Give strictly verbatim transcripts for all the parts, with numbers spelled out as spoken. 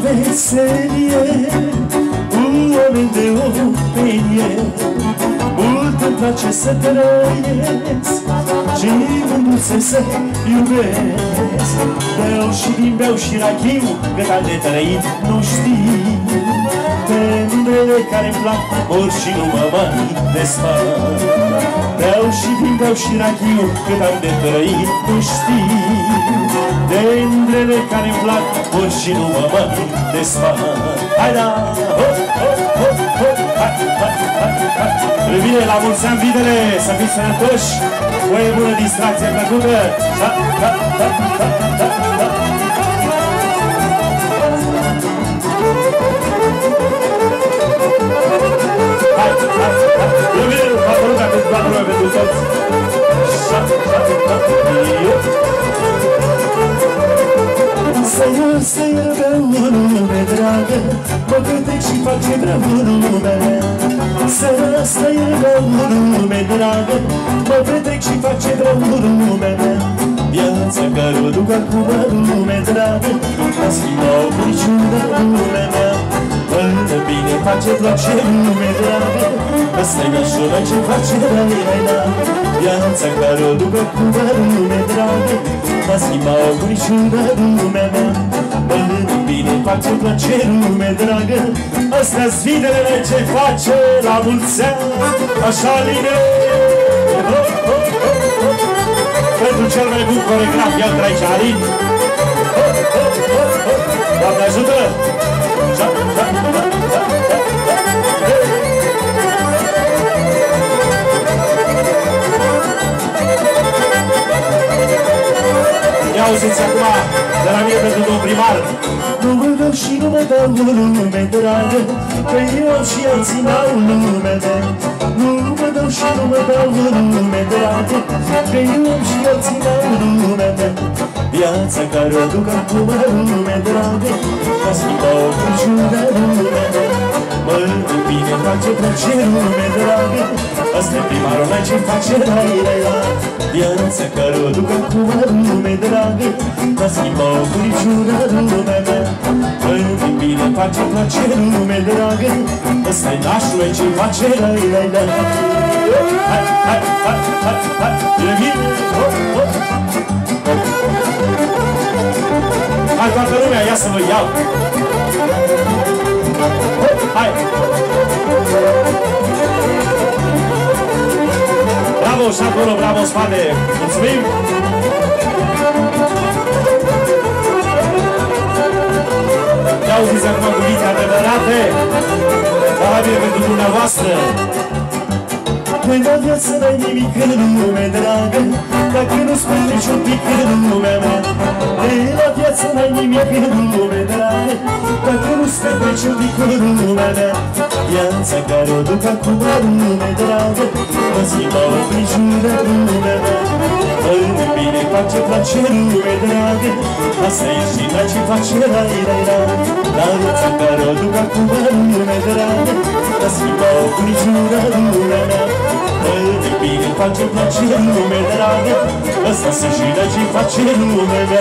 veselie, un oameni de openie. Mult îmi place să trăiesc și mândruțe să iubesc. Beau și vin, beau și rachiu, cât am de trăit nu știu. Pe mândrele care-mi plac mor și nu mă mai desfac. Beau și vin, beau și rachiu, cât am de trăit nu știu. De mândrele care-mi plac mor și nu mă mai desfac. Hai da! Hop, hop, hop, hop! Hai, hai, hai, hai! Bine, la mulți ani, videle, să fiți sănătoși, cu o bună distracție plăcută. Da, da, da, da, da, da. Hai, hai, hai! E bine, toată lumea, pentru toată lumea, pentru toți. Șa, șa, șa, să iau, să iau o lume dragă, mă cântec și fac ce vreau în lumea mea. Să iau o lume dragă, mă petrec și fac ce vreau în lumea mea. Viața care o duc acum în lume dragă, a schimbat niciuna lumea mea. Până bine face place lume dragă, ăsta-i nașul ce face rai rai la. Viața care o duc acum în lume dragă, a schimbat niciuna lumea mea. Până bine face place lume dragă, astea-s videle ce face la mulți ani. Așa line! Pentru cel mai bun coregraf, iată aici, Alin! Doamne ajută! Ia auziți acum de la mine pentru domn primar. Nu mă dau și nu mă dau o lume dragă, că eu am și alții n-au lume mea. Nu mă dau și nu mă dau o lume dragă, că eu am și alții n-au lume mea. Viața care o duc acum în lume dragă, a schimbat niciuna lumea mea. Mă bine face place lume dragă, asta-i primarul mai ce face rai rai la. Viața care o duc acum în lume dragă, a schimbat niciuna lumea mea. Mă bine face place lume dragă, asta-i nașul mai ce face rai rai la. Hai, hai, hai, hai, hai, revin, hop, hop. Hai toată lumea, ia să vă iau! Hai! Bravo și acolo, bravo în spate! Mulțumim! Ia auziți acum cuvinte adevărate! Dar la bine pentru dumneavoastră! Păi la viață n-ai nimic în lume dragă, dacă nu spui niciun pic în lumea mea. Păi la viață n-ai nimic în lume dragă, dacă nu spui niciun pic în lumea mea. Viața care o duc acum în lume dragă, mă schimba o prijură lumea mea. Păi bine face place lume dragă, asta e și la ce face rai rai la. La viața care o duc acum în lume dragă, mă schimba o prijură lumea mea. Păi bine face place lume dragă, ăsta se și la ce face lumea mea.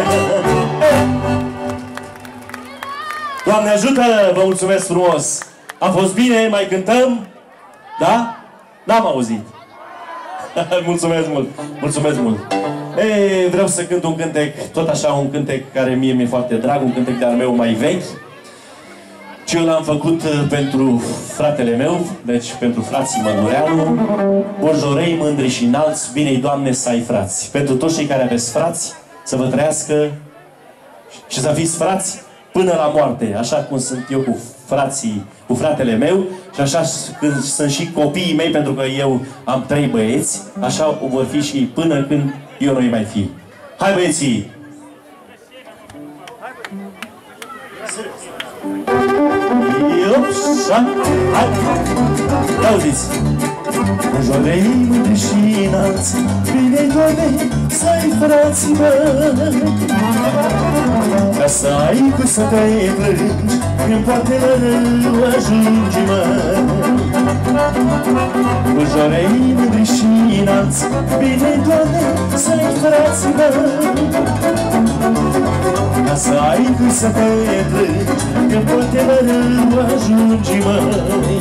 Doamne ajută, vă mulțumesc frumos! A fost bine, mai cântăm? Da? N-am auzit. Mulțumesc mult, mulțumesc mult. Ei, vreau să cânt un cântec, tot așa un cântec care mie mi-e foarte drag, un cântec de-al meu mai vechi. Ce eu l-am făcut pentru fratele meu, deci pentru frații Mădureanu. Bojorei, mândri și înalți, bine-i Doamne să ai frați. Pentru toți cei care aveți frați, să vă trăiască și să fiți frați până la moarte, așa cum sunt eu cu frații, cu fratele meu, și așa când sunt și copiii mei, pentru că eu am trei băieți, așa vor fi și până când eu nu-i mai fi. Hai băieții! Iopsa! Hai! Ia auziți! Bojorei, mândri și înalți, bine-i Doamne să ai frații măi, ca să ai cu să te plângi, când poate la rău ajungi măi. Bojorei, mândri și înalți, bine-i Doamne să ai frații măi, ca Ca să ai când să te plâng, că poate mereu ajungi, măi.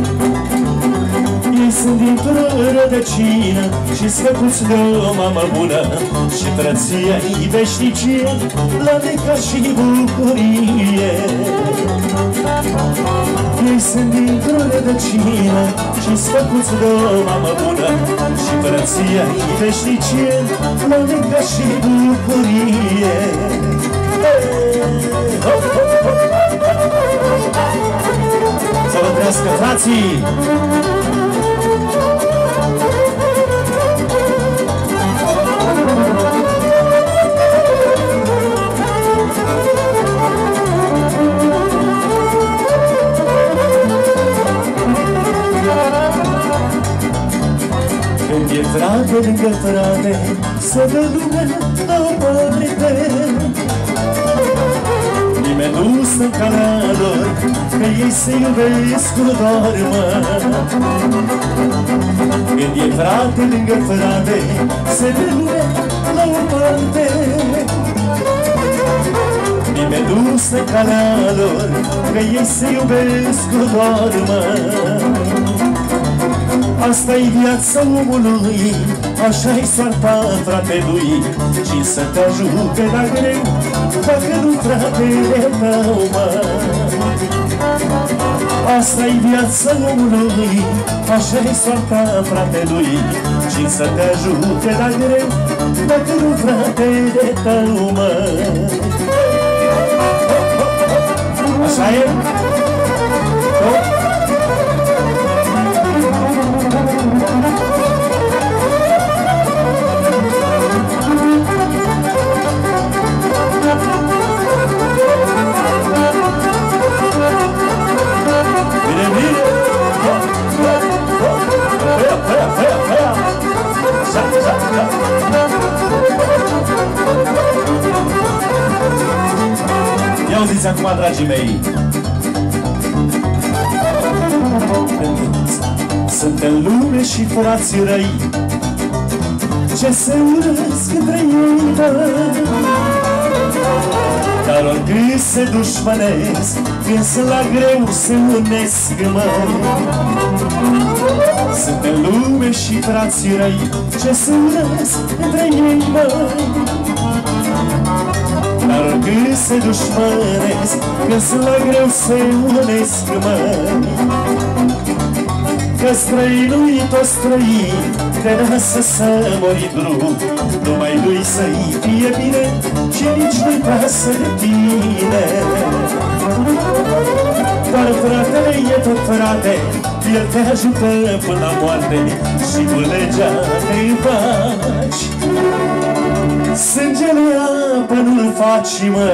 Ei sunt dintr-o rădăcină și-s făcuți de o mamă bună, și frăția-i veșnicie la necat și bucurie. Ei sunt dintr-o rădăcină și-s făcuți de o mamă bună, și frăția-i veșnicie la necat și bucurie. Să vă trăiască, frații! Când e frate lângă frate, să dă lumea la o parte. Nimeni nu stă în calea lor, că ei se iubesc cu doarmă. Când e frate lângă frate, să dă lumea la o parte. Nimeni nu stă în calea lor, că ei se iubesc cu doarmă. Asta-i viața omului, așa-i soarta fratelui, și să te ajute la greu, dacă nu fratele tău, mă. Asta-i viața omului, așa-i soarta fratelui, și să te ajute la greu, dacă nu fratele tău, mă. Așa e? Ia auziți acum, dragii mei. Sunt în lume și frații răi, ce se urăsc între ei, dar oricât se dușmănesc, când sunt la greu se unesc, măi. Sunt în lume și frații răi, ce se urăsc între ei, măi, dar oricât se dușmănesc, când sunt la greu se unesc, măi. Că străinui toți străini, te lasă să mori drum, numai lui să-i fie bine și nici nu-i pasă de tine. Dar fratele e tot frate, el te ajută până la moarte și cu legea te împaci. Sângele apă nu-l faci, mă.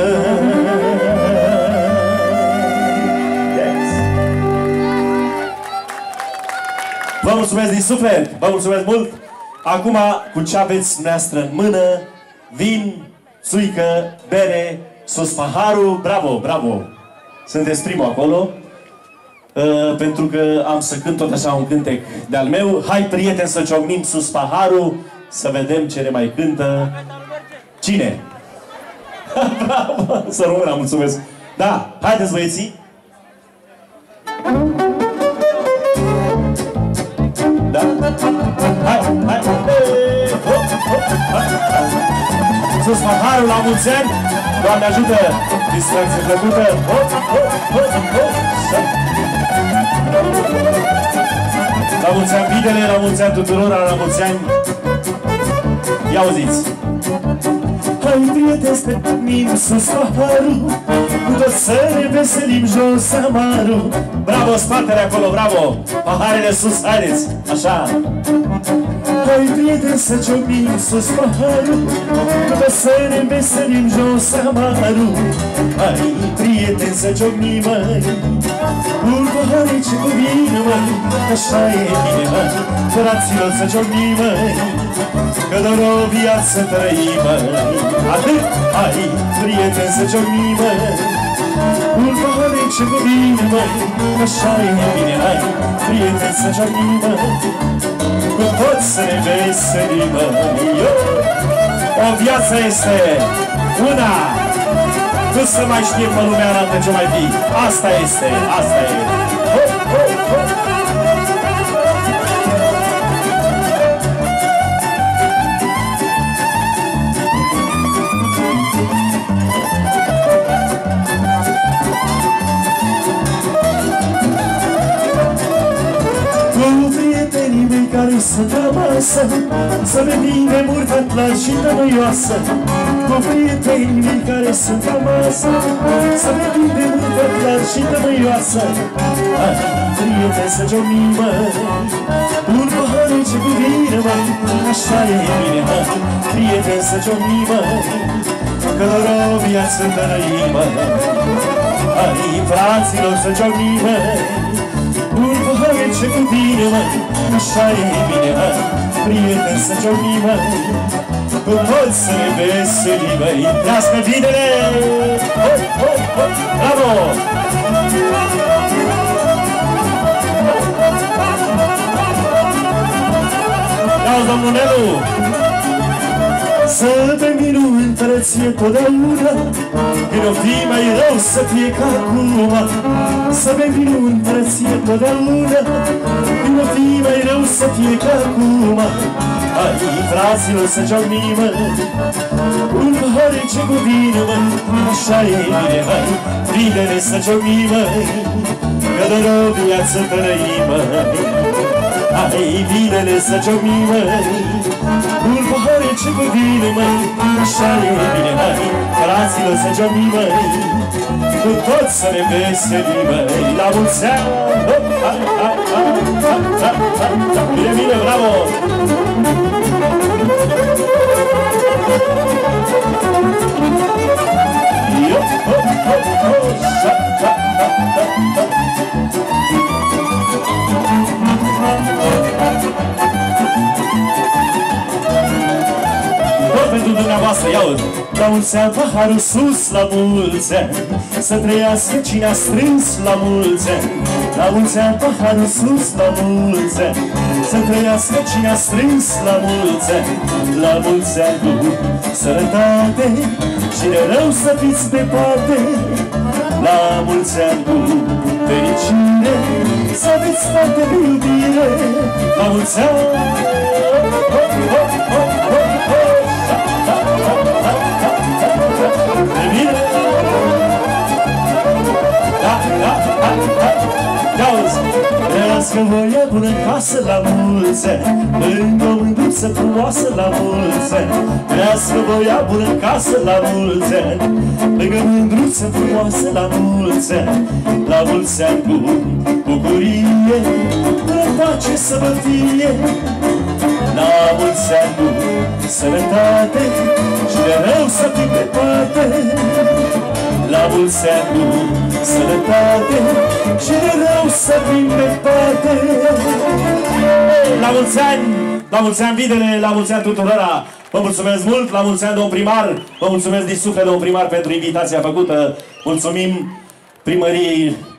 Vă mulțumesc din suflet, vă mulțumesc mult. Acum, cu ce aveți dumneavoastră în mână, vin, țuică, bere, sus paharul, bravo, bravo. Sunteți primul acolo, uh, pentru că am să cânt tot așa un cântec de-al meu. Hai, prieteni, să ciocnim sus paharul, să vedem ce ne mai cântă. Cine? Bravo, să rămână, mulțumesc. Da, haideți, băieții. Da? Hai, hai, hop, hop, hai, hai. Sus paharul, la mulți ani. Doamne ajută, distracție plăcută. Hop, hop, hop, hop. La mulți ani, videle, la mulți ani tuturor, la mulți ani. Ia auziți. Hai, prieteni, stăpânim sus paharul, cu tot să ne veselim jos amarul. Bravo, spatele acolo, bravo! Paharele sus, haideți! Așa! Hai, prieteni, să ciocnim sus paharul, cu tot să ne veselim jos amarul. Hai, prieteni, să ciocnim, măi, cu pahare ce cu vine, măi, așa e bine, măi, fraților, să ciocnim, măi, că doar o viață trăim, măi. Atât, hai, prieteni, să ciocnim, măi, cu pahare ce cu vine, măi, așa e bine, hai, prieteni, să ciocnim, măi, cu toți să ne veselim, măi. O viață este una, Nu se mai știe pe lumea arată ce mai fi. Asta este, asta e. Ho, ho, ho. Care sunt la masă, să bine murtat la și tămăioasă. Cu prietenii mei care sunt la masă, să bine murtat la și tămăioasă. Ai, prieteni să ciocnim, măi, un paharice cu vine, măi, așa e bine, măi. Prieteni să ciocnim, măi, că doar o viață tărăim, măi. Ai, fraților să ciocnim, măi, un paharice cu vine, măi, așa e bine, măi. Prieteni să ciocnim, măi, cu toți să ne veselim, măi. Trească binele! Ho, ho, ho! Bravo! Ia-ți, domnul Nelu! Să bem vinul în tărăție totdeauna, când o fi mai rău să fie ca acum. Să bem vinul în tărăție totdeauna, când o fi mai rău să fie ca acum. Ai, fraților, să ciocnim, măi, un paharice cu vine, măi, așa e bine, măi. Vinele să ciocnim, măi, că doar o viață tărăim, măi. Ai, vinele să ciocnim, măi, un paharice cu vine, măi, așa e bine, măi. Fraților, să ciocnim, măi, cu toți să ne veselim, măi. La mulți ani! Bine, bine, bravo! Tot pentru dumneavoastră, ia-uzi! La mulți ani, paharul sus, la mulți ani, să trăiască cine a strâns, la mulți ani. La mulți ani, paharul sus, la mulți ani, să trăiască cine a strâns, la mulți ani. La mulți ani cu sănătate și de rău să fiți departe. La mulți ani cu fericire, să aveți foarte de iubire. La mulți ani! De bine! Da, da, da, da! Ia-uzi! Trăiască voia bună în casă, la mulți ani, lângă o mândruță frumoasă, la mulți ani. Trăiască voia bună în casă, la mulți ani, lângă o mândruță frumoasă, la mulți ani. La mulți ani cu bucurie, în pace să vă fie. La mulți ani cu sănătate și de rău să fii departe. La mulți ani cu sănătate și de rău să fim departe. La mulți ani, la mulți ani, videle, la mulți ani tuturora. Vă mulțumesc mult, la mulți ani, domn primar. Vă mulțumesc din suflet, domn primar, pentru invitația făcută. Mulțumim primăriei